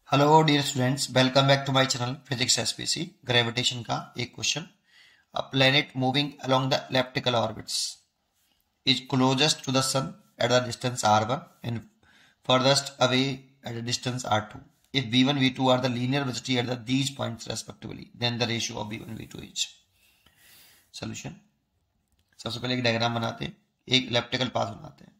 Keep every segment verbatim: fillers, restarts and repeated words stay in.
Hello dear students, welcome back to my channel physics SPC. Gravitation का एक question. A planet moving along the elliptical orbits is closest to the sun at the distance R one and farthest away at the distance R two. If V one V two are the linear velocity at the these points respectively, then the ratio of V one V two is. Solution. सबसे पहले एक diagram बनाते हैं, एक elliptical path बनाते हैं।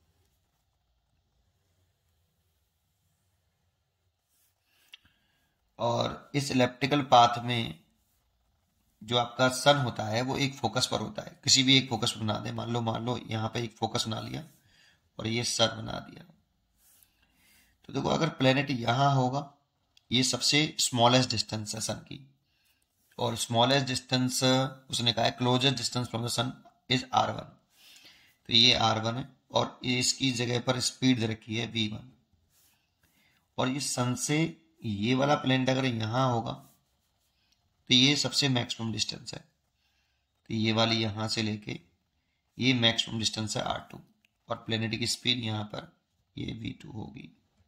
और इस इलिप्टिकल पाथ में जो आपका सन होता है वो एक फोकस पर होता है। किसी भी एक फोकस पर बना दे, मान लो मान लो यहाँ पे एक फोकस बना लिया और ये सन बना दिया। तो देखो, अगर प्लेनेट यहाँ होगा, ये सबसे स्मॉलेस्ट डिस्टेंस है सन की, और स्मॉलेस्ट डिस्टेंस उसने कहा है closest distance from the sun is R one. तो ये आर वन है और इसकी जगह पर स्पीड दे रखी है वी वन। और ये सन से ये वाला प्लेनेट अगर यहाँ होगा तो ये सबसे मैक्सिमम डिस्टेंस है। तो ये वाली यहाँ से लेके ये मैक्सिमम डिस्टेंस है आर टू, और प्लेनेट की स्पीड यहाँ पर ये वी टू होगी।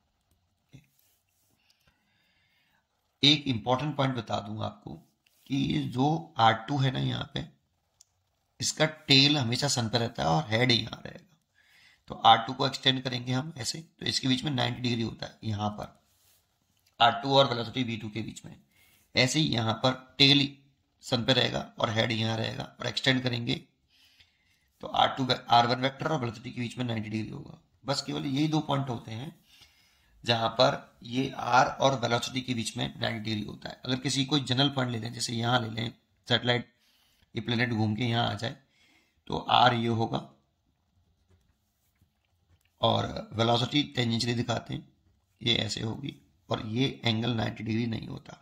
एक इंपॉर्टेंट पॉइंट बता दूं आपको कि ये जो आर टू है ना यहाँ पे, इसका टेल हमेशा सन पे रहता है और हेड यहाँ रहेगा। तो आर टू को एक्सटेंड करेंगे हम ऐसे, तो इसके बीच में नाइंटी डिग्री होता है यहाँ पर आर टू और वेलोसिटी वी टू के बीच में। ऐसे ही यहाँ पर टेल सन पे रहेगा और हेड यहाँ रहेगा, और एक्सटेंड करेंगे तो R two R one vector और वेलोसिटी के बीच में नाइंटी डिग्री होगा। बस केवल यही दो पॉइंट होते हैं जहां पर ये आर और वेलोसिटी के बीच में नाइंटी डिग्री होता है। अगर किसी कोई जनरल पॉइंट ले लें, जैसे यहाँ ले लें, सैटेलाइट ये प्लेनेट घूम के यहाँ आ जाए, तो आर ये होगा और वेलोसिटी टेंजेंशियली दिखाते हैं, ये ऐसे होगी, और ये एंगल नाइंटी डिग्री नहीं होता।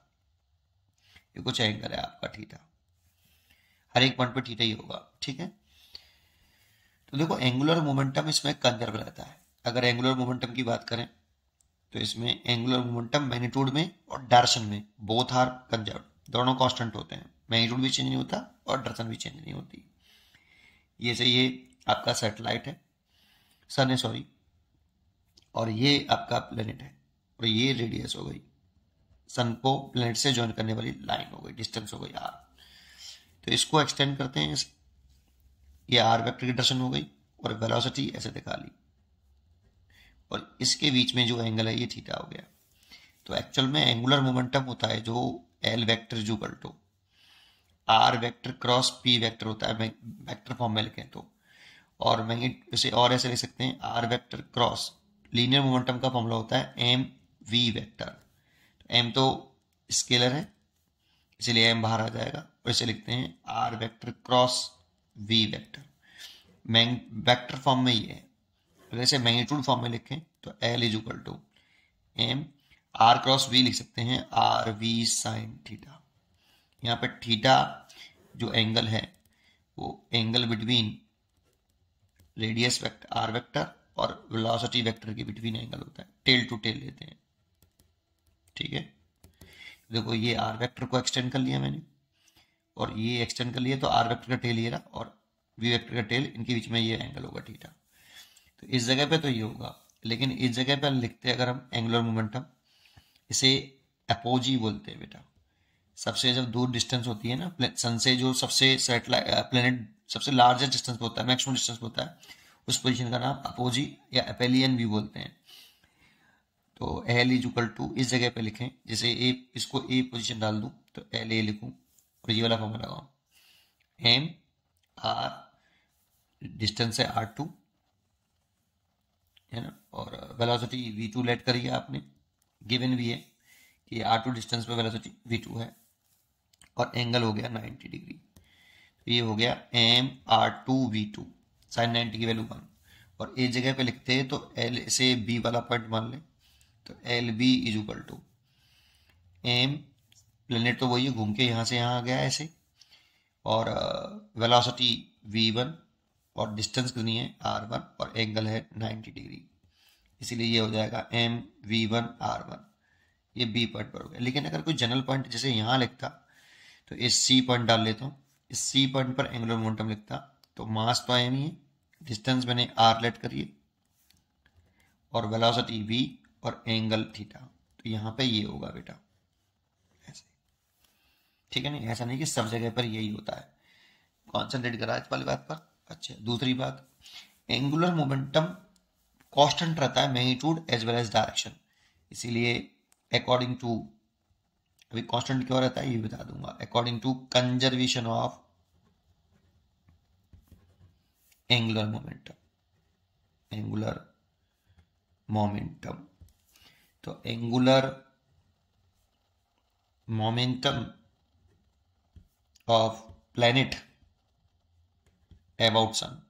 ये कुछ एंगल है आपका थीटा, हर एक पॉइंट पर थीटा ही होगा, ठीक है। तो देखो, एंगुलर मोमेंटम इसमें कंजर्व रहता है। अगर एंगुलर मोमेंटम की बात करें तो इसमें एंगुलर मोमेंटम मैग्नीट्यूड में और डायरेक्शन में बोथ आर कंजर्व, दोनों कांस्टेंट होते हैं। मैग्नीट्यूड भी चेंज नहीं होता और डायरेक्शन भी चेंज नहीं होती। ये से ये आपका सैटेलाइट है, सन है सॉरी, और ये आपका प्लेनेट है, और ये रेडियस हो गई, सन को प्लेनेट से ज्वाइन करने वाली लाइन हो गई, डिस्टेंस हो गई आर। तो इसको एक्सटेंड करते हैं, ये आर वेक्टर की डायरेक्शन हो गई, और वेलोसिटी ऐसे दिखा ली, और इसके बीच में जो एंगल है ये थीटा हो गया। तो एक्चुअल में एंगुलर मोमेंटम होता है जो L vector is equal to R vector cross P vector होता है, वेक्टर फॉर्म में लिखें तो। और मैं इसे और ऐसे लिख सकते हैं, R vector cross linear momentum का फॉर्मूला होता है एम वी वेक्टर। एम तो स्केलर है इसलिए एम बाहर आ जाएगा, और इसे लिखते हैं R vector cross V vector. मैंग वेक्टर फॉर्म में ये है। अगर इसे मैग्नीट्यूड फॉर्म में लिखें तो L is equal to M R cross V लिख सकते हैं आर वी साइन थीटा। यहाँ पे थीटा जो एंगल है वो angle between radius vector R vector और वेलोसिटी वेक्टर के बिटवीन एंगल होता है, टेल टू टेल लेते हैं, ठीक है। देखो, ये आर वेक्टर को एक्सटेंड कर लिया मैंने, और ये एक्सटेंड कर लिया, तो आर वेक्टर का टेल ये रहा, और वी वेक्टर का टेल, इनके बीच में ये एंगल होगा थीटा। तो इस जगह पे तो ये होगा, लेकिन इस जगह पे लिखते हैं अगर हम एंगुलर मोमेंटम, इसे अपोजी बोलते हैं बेटा। सबसे जब दूर डिस्टेंस होती है ना सन से, जो सबसे सैटेलाइट प्लेनेट सबसे लार्जेस्ट डिस्टेंस पे होता है, मैक्सिमम डिस्टेंस पे होता है, उस पोजीशन का नाम अपोजी या एपेलियन भी बोलते हैं। तो एल इज इक्वल टू इस जगह पे लिखें, जैसे ए, इसको ए पोजीशन डाल दूं तो एल ए लिखूं, और ये वाला फॉर्मूला लगाऊं, एम आर डिस्टेंस है आर टू है ना, और वेलोसिटी वी टू लेट करिए आपने, गिवन भी है कि आर टू डिस्टेंस पे वेलोसिटी वी टू है, और एंगल हो गया नाइंटी डिग्री। तो ये हो गया M R two V two, sine ninety की वैल्यू वन। और एक जगह पे लिखते हैं तो एल से बी वाला पॉइंट मान लें, तो L B is equal to M, planet तो वही है, घूम के यहाँ से यहाँ आ गया ऐसे, और वेलोसिटी वी वन, और डिस्टेंस कितनी है आर वन, और एंगल है नाइंटी डिग्री, इसीलिए ये हो जाएगा M V one R one. ये बी पॉइंट पर हो गया। लेकिन अगर कोई जनरल पॉइंट जैसे यहाँ लिखता तो इस सी पॉइंट डाल लेता हूँ, इस सी पॉइंट पर एंगुलर मोमेंटम लिखता, तो मास तो एम ही है, डिस्टेंस मैंने आर लेट करिए, और वेलोसिटी वी और एंगल थीटा, तो यहाँ पे ये होगा बेटा ऐसे, ठीक है नहीं, ऐसा नहीं कि सब जगह पर यही होता है। कॉन्सेंट्रेट करा इस वाली बात पर। अच्छा, दूसरी बात, एंगुलर मोमेंटम कांस्टेंट रहता है magnitude as well as direction, इसीलिए अकॉर्डिंग टू, अभी कांस्टेंट क्यों रहता है ये बता दूंगा, according to conservation of angular momentum, angular momentum. तो angular momentum of planet about sun,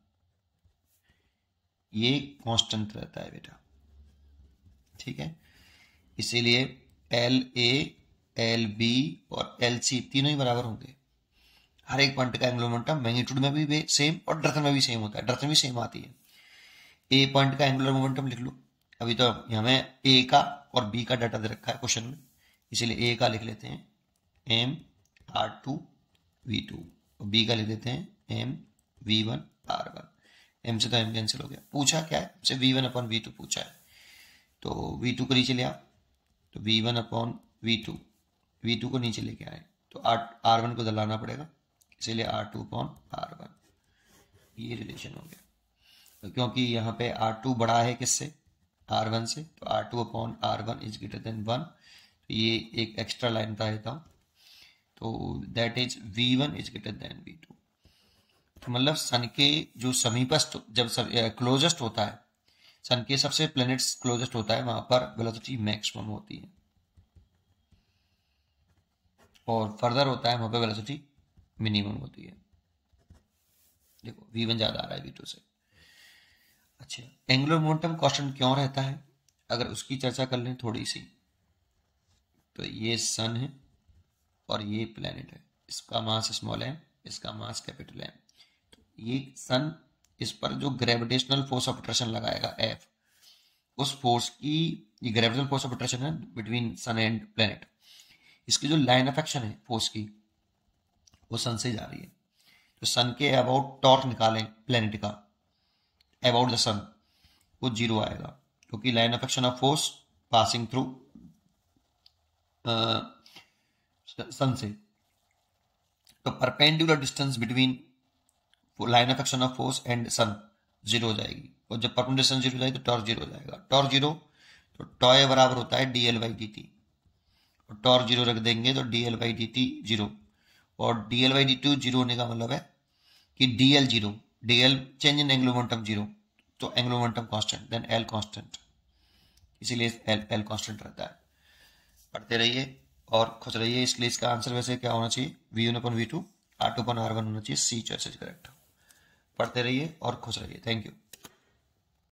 ये कांस्टेंट रहता है बेटा, ठीक है। इसीलिए एल ए, एल बी और एल सी तीनों ही बराबर होंगे। हर एक पॉइंट का एंगुलर मोमेंटम मैग्नीट्यूड में भी सेम और डायरेक्शन में भी सेम होता है, डायरेक्शन भी सेम आती है। ए पॉइंट का एंगुलर मोमेंटम लिख लो, अभी तो हमें ए का और बी का डाटा दे रखा है क्वेश्चन में, इसीलिए ए का लिख लेते हैं M R two V two, और बी का लिख देते हैं M V one R one. M से तो एम कैंसिल हो गया, पूछा क्या है हमसे, V one upon V two पूछा है, तो वी टू को नीचे ले आओ, तो V one upon V two, V two को नीचे लेके आए तो आर आर वन को दलाना पड़ेगा, इसीलिए R two upon R one, ये रिलेशन हो गया। तो क्योंकि यहाँ पे आर टू बड़ा है किससे, आर वन से, तो R two upon R one is greater than one, तो ये एक एक्स्ट्रा लाइन बता देता हूँ, तो that is V one is greater than V two. तो मतलब सन के जो समीपस्थ, जब क्लोजेस्ट होता है, सन के सबसे प्लैनेट्स क्लोजेस्ट होता है, वहां पर वेलोसिटी मैक्सिमम होती है, और फर्दर होता है वहां पर वेलोसिटी मिनिमम होती है। देखो वी वन ज्यादा आ रहा है वी टू से। अच्छा, एंगुलर मोमेंटम कांस्टेंट क्यों रहता है, अगर उसकी चर्चा कर लें थोड़ी सी, तो ये सन है और ये प्लैनेट है, इसका मास स्मॉल है, इसका मास कैपिटल है, तो ये सन, इस पर जो ग्रेविटेशनल फोर्स ऑफ अट्रैक्शन लगाएगा एफ, उस फोर्स की, ये ग्रेविटेशनल फोर्स ऑफ अट्रैक्शन है बिटवीन सन एंड प्लैनेट, इसकी जो लाइन ऑफ एक्शन है फोर्स की, वो सन से जा रही है। तो सन के अबाउट टॉर्क निकालें प्लैनेट का अबाउट द सन, वो जीरो आएगा, क्योंकि line of action of force passing through sun से, तो perpendicular distance between line of action of force and sun zero हो जाएगी, और जब परपेंडिकुलर डिस्टेंस जीरो हो जाएगी तो टॉर्क जीरो हो जाएगा। टॉर्क जीरो, तो टॉय बराबर होता है D L by D T, और टॉर्क जीरो रख देंगे तो D L by D T zero, और D L by D two zero होने का मतलब है कि D L zero, D L change in angular momentum zero, तो angular momentum constant, then L constant, इसीलिए एल एल कांस्टेंट रहता है। पढ़ते रहिए और खुश रहिए। इसलिए इसका आंसर वैसे क्या होना चाहिए, V one upon V two, R two upon R one होना चाहिए, सी चॉइस इज करेक्ट। पढ़ते रहिए और खुश रहिए। Thank you.